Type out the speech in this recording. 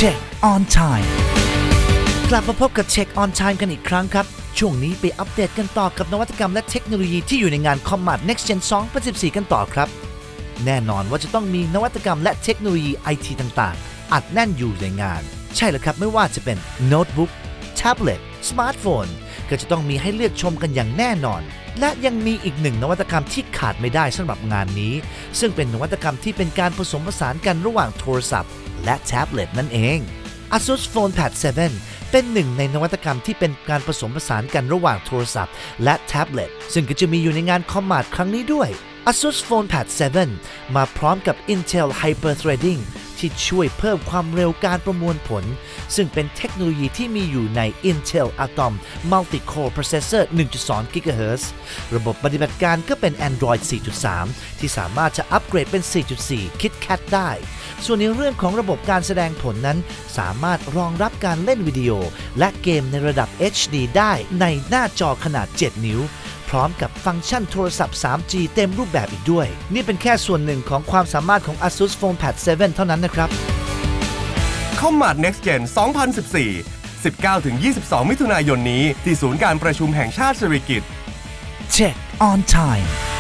Check on Time กลับมาพบกับ Check on Time กันอีกครั้งครับช่วงนี้ไปอัปเดตกันต่อกับนวัตกรรมและเทคโนโลยีที่อยู่ในงาน Commat Next Gen 2014 กันต่อครับแน่นอนว่าจะต้องมีนวัตกรรมและเทคโนโลยี IT ต่างๆอัดแน่นอยู่ในงานใช่แล้วครับไม่ว่าจะเป็นโน้ตบุ๊กแท็บเล็ตสมาร์ทโฟนก็จะต้องมีให้เลือกชมกันอย่างแน่นอนและยังมีอีกหนึ่งนวัตกรรมที่ขาดไม่ได้สำหรับงานนี้ซึ่งเป็นนวัตกรรมที่เป็นการผสมผสานกันระหว่างโทรศัพท์และแท็บเล็ตนั่นเอง ASUS PhonePad 7 เป็นหนึ่งในนวัตกรรมที่เป็นการผสมผสานกันระหว่างโทรศัพท์และแท็บเล็ตซึ่งก็จะมีอยู่ในงาน Commat ครั้งนี้ด้วย ASUS PhonePad 7 มาพร้อมกับ Intel Hyper-Threading ที่ช่วยเพิ่มความเร็วการประมวลผลซึ่งเป็นเทคโนโลยีที่มีอยู่ใน Intel Atom Multi-Core Processor 1.2 GHz ระบบปฏิบัติการก็เป็น Android 4.3 ที่สามารถจะอัปเกรดเป็น 4.4 KitKat ได้ส่วนในเรื่องของระบบการแสดงผลนั้นสามารถรองรับการเล่นวิดีโอและเกมในระดับ HD ได้ในหน้าจอขนาด 7 นิ้วพร้อมกับฟังก์ชันโทรศัพท์ 3G เต็มรูปแบบอีกด้วยนี่เป็นแค่ส่วนหนึ่งของความสามารถของ ASUS PhonePad 7 เท่านั้นนะครับ Commat Next Gen 2014 19-22 มิถุนายนนี้ที่ศูนย์การประชุมแห่งชาติสิริกิติ์ Check on Time